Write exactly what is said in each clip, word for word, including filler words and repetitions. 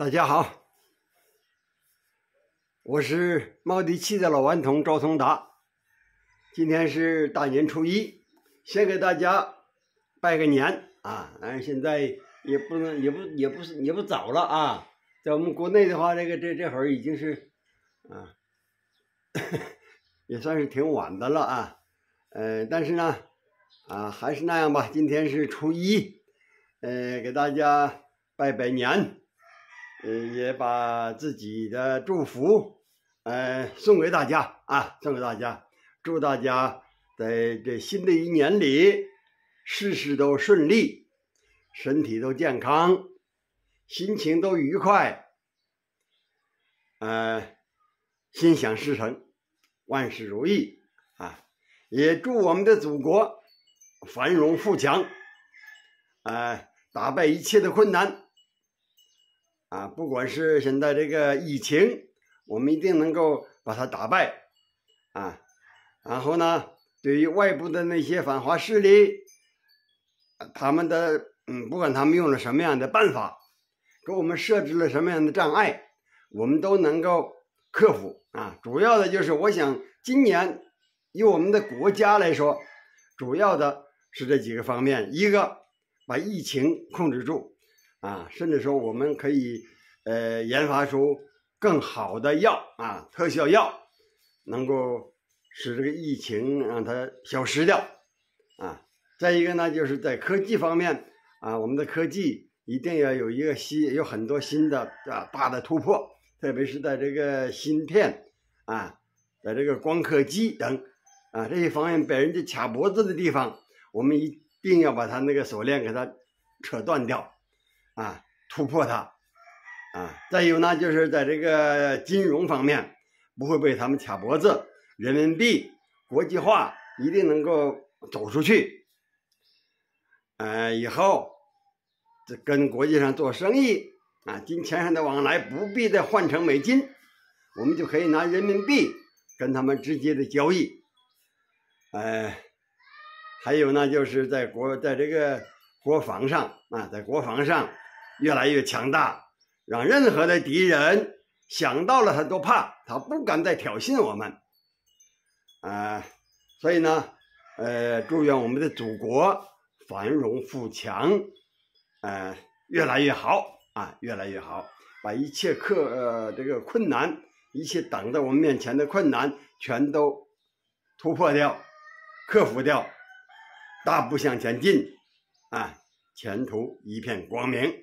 大家好，我是茂地七的老顽童赵通达。今天是大年初一，先给大家拜个年啊！但是现在也不能，也不也不是也不早了啊。在我们国内的话，这个这这会儿已经是啊，也算是挺晚的了啊。呃，但是呢，啊，还是那样吧。今天是初一，呃，给大家拜拜年。呃，也把自己的祝福，呃，送给大家啊，送给大家，祝大家在这新的一年里，事事都顺利，身体都健康，心情都愉快，呃，心想事成，万事如意啊！也祝我们的祖国繁荣富强，呃，打败一切的困难。啊，不管是现在这个疫情，我们一定能够把它打败啊。然后呢，对于外部的那些反华势力，他们的嗯，不管他们用了什么样的办法，给我们设置了什么样的障碍，我们都能够克服啊。主要的就是我想今年以我们的国家来说，主要的是这几个方面：一个把疫情控制住。啊，甚至说我们可以呃研发出更好的药啊，特效药，能够使这个疫情让它消失掉啊。再一个呢，就是在科技方面啊，我们的科技一定要有一个新，有很多新的啊大的突破，特别是在这个芯片啊，在这个光刻机等啊这些方面被人家卡脖子的地方，我们一定要把它那个锁链给它扯断掉。啊，突破它，啊，再有呢，就是在这个金融方面，不会被他们卡脖子，人民币国际化一定能够走出去，呃，以后这跟国际上做生意啊，金钱上的往来不必再换成美金，我们就可以拿人民币跟他们直接的交易，呃，还有呢，就是在国在这个国防上啊，在国防上。越来越强大，让任何的敌人想到了他都怕，他不敢再挑衅我们，啊、呃，所以呢，呃，祝愿我们的祖国繁荣富强，呃，越来越好啊，越来越好，把一切克呃这个困难，一切挡在我们面前的困难，全都突破掉，克服掉，大步向前进，啊，前途一片光明。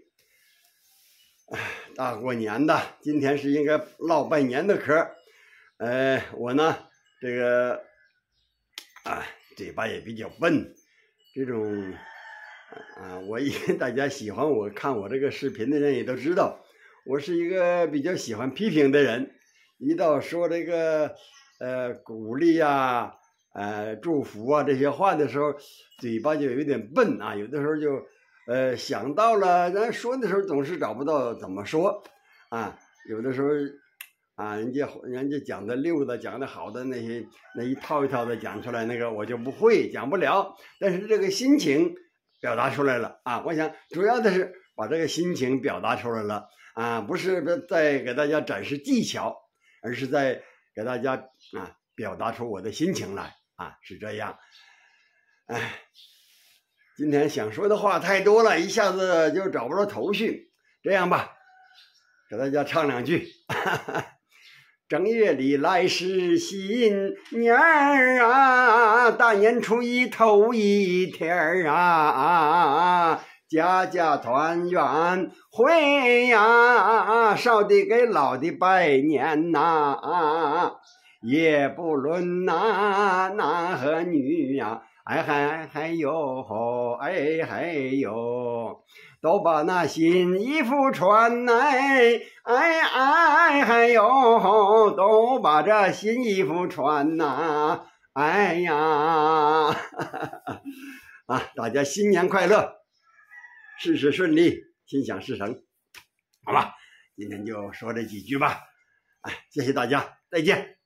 大过年的，今天是应该唠拜年的嗑，呃，我呢，这个啊，嘴巴也比较笨，这种啊，我一大家喜欢我看我这个视频的人也都知道，我是一个比较喜欢批评的人，一到说这个呃鼓励啊、呃祝福啊这些话的时候，嘴巴就有点笨啊，有的时候就。呃，想到了，咱说的时候总是找不到怎么说，啊，有的时候，啊，人家人家讲的溜的，讲的好的那些那一套一套的讲出来，那个我就不会讲不了，但是这个心情表达出来了啊，我想主要的是把这个心情表达出来了啊，不是在给大家展示技巧，而是在给大家啊表达出我的心情来啊，是这样，哎。今天想说的话太多了，一下子就找不着头绪。这样吧，给大家唱两句。正月里来是新年儿啊，大年初一头一天儿啊，家家团圆会呀，少的给老的拜年呐、啊，也不论男男和女呀、啊。哎嗨嗨哟吼，哎嗨哟，都把那新衣服穿哎，哎哎嗨哟吼，都把这新衣服穿呐，哎呀，啊，大家新年快乐，事事顺利，心想事成，好吧，今天就说这几句吧，哎，谢谢大家，再见。